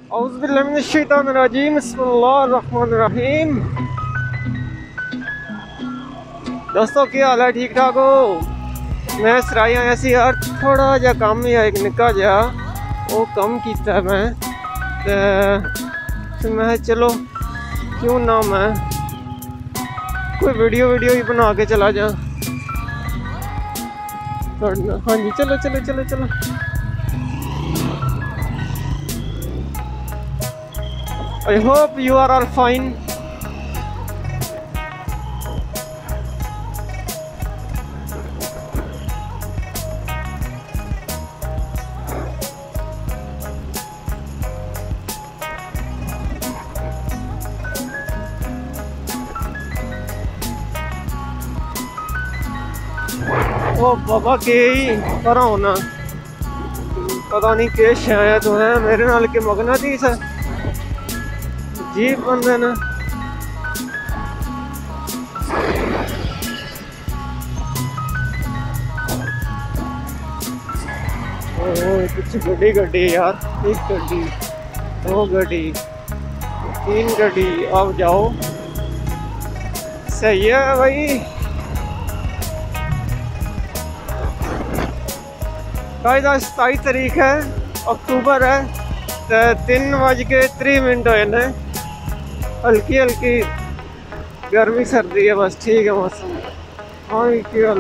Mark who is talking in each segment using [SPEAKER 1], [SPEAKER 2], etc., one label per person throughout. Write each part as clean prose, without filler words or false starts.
[SPEAKER 1] औज़ुबिल्लाहिमिनश्शैतानिर्रजीम बिस्मिल्लाहिर्रहमानिर्रहीम। दोस्तों क्या हाल है, ठीक ठाक हो? मैं सराया ऐसी यार थोड़ा जा कम ही एक निक्का जा वो कम किया मैं तो मैं चलो क्यों ना मैं कोई वीडियो ही बना के चला जा। हाँ जी चलो चलो चलो चलो। I hope you are all fine. ओ बाबा के पर होना पता नहीं के शायद तो है मेरे नाल के मगना थी सर जी बंदे ने कुछ गड्डी गड्डी यार, एक गड्डी दो गड्डी तीन गड्डी अब जाओ सही है भाई। आज 27 तारीख है अक्टूबर है तो 3:03 होए ने। हल्की हल्की गर्मी सर्दी है बस ठीक है मौसम। हाँ की गल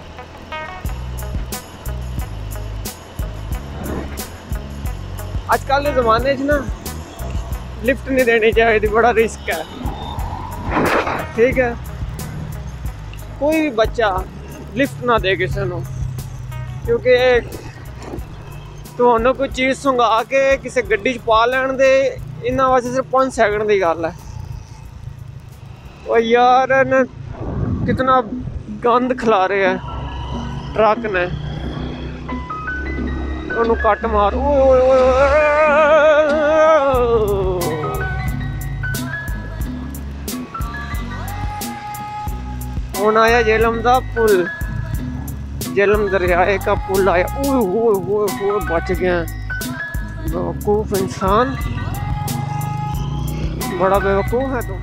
[SPEAKER 1] आजकल के जमाने ना लिफ्ट नहीं देनी चाहिए, बड़ा रिस्क है ठीक है। कोई भी बच्चा लिफ्ट ना दे किसी को, क्योंकि ਤੁਹਾਨੂੰ कोई चीज़ सुंघा के किसी गड्डी पा लैन दे इन्होंने वास्ते सिर्फ 5 सेकंड की गल है। और यार ने कितना गंद खिला रहे है ट्रक ने उन्होंने कट मार हुण आया झेलम का पुल, झेलम दरियाए का पुल आया। ओए बच गया। बेवकूफ़ इंसान, बड़ा बेवकूफ़ है तो।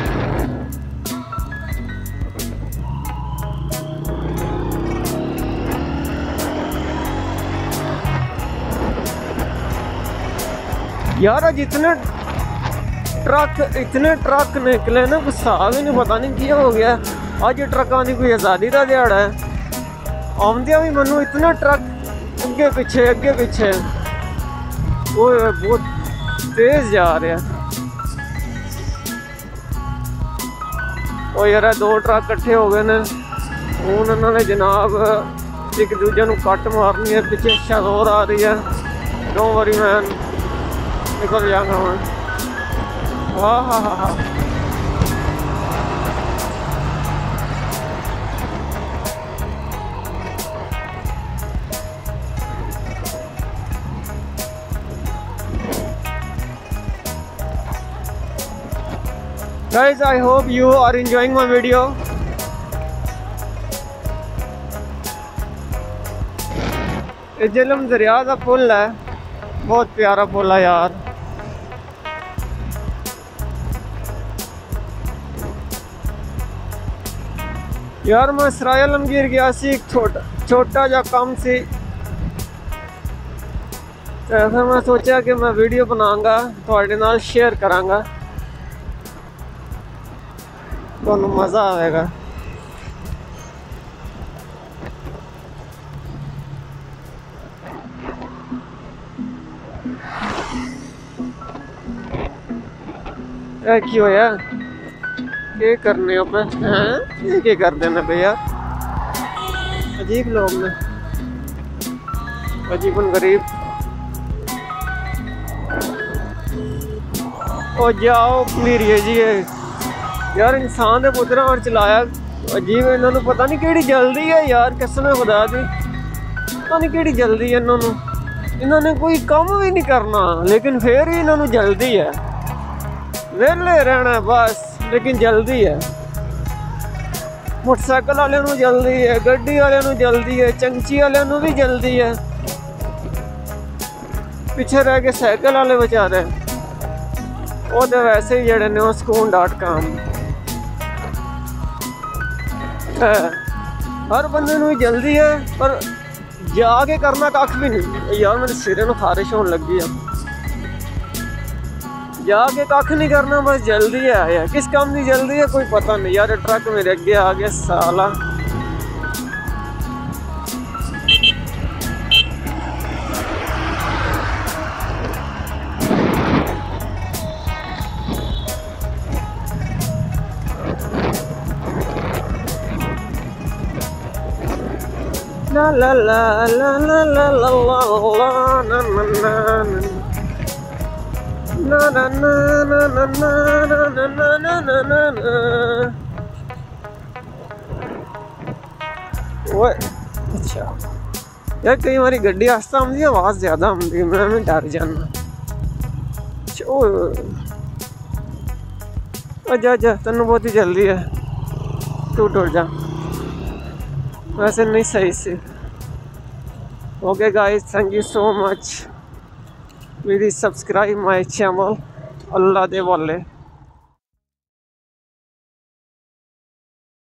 [SPEAKER 1] यार जितने ट्रक निकले ना कुछ हिसाब ही नहीं, पता नहीं क्या हो गया। अज ट्रकों की कोई आज़ादी का दिहाड़ा है, आमदिया भी मनु इतने ट्रक अगे पीछे वो बहुत तेज जा रहे हैं। और यार 2 ट्रक कट्ठे हो गए ने हूँ उन्होंने जनाब एक दूजे को कट मारनी है। पीछे शोर आ रही है, डोंट वरी मैन निकल जाऊंगा मैं। हाँ Guys, I hope you are enjoying my video. ये झेलम दरिया का पुल है, बहुत प्यारा पुल है यार। यार मैं सराय आलमगीर गया सी, एक छोटा जा काम सी, तो फिर मैं सोचा कि मैं वीडियो बनाऊंगा थोड़े नाल शेयर करांगा, तो मज़ा आएगा। क्यों यार क्या करने हो पे हैं, ये कर देना पे यार। अजीब लोग ने, अजीबन गरीब। और जाओ प्लीरिए जी यार, इंसान के पुत्रा और चलाया अजीब। इन्होंने पता नहीं केड़ी जल्दी है यार, कसम खुदा दी पता नहीं केड़ी जल्दी है इन्होंने कोई काम भी नहीं करना, लेकिन फिर ही इन्होंने जल्दी है। वेले रहना बस, लेकिन जल्दी है। मोटरसाइकिल वाले नूं जल्दी है, गड्डी वाले नूं जल्दी है, चंची वाले नूं भी जल्दी है, पीछे रह के साइकिल वाले बेचारे वो तो वैसे ही जड़े ने sukoon.com हर बंदे नूं जल्दी है पर जाके करना कख भी नहीं यार। मेरे सिरे में खारिश होने लगी है। जाके कख नहीं करना, बस जल्दी है यार। किस काम की जल्दी है कोई पता नहीं यार। ट्रक मेरे अगे आ गया साला। La la la la la la la la la na na na na na na na na na na na na na। ओए अच्छा यार कई बारी गड्डी आस्ता आती आवाज़ ज़्यादा आती मैं डर जाना। जा जा तेन बहुत ही जल्दी है तू टुर जा। वैसे नहीं सही से। Okay guys thank you so much. Please subscribe my channel. अल्लाह दे वाले।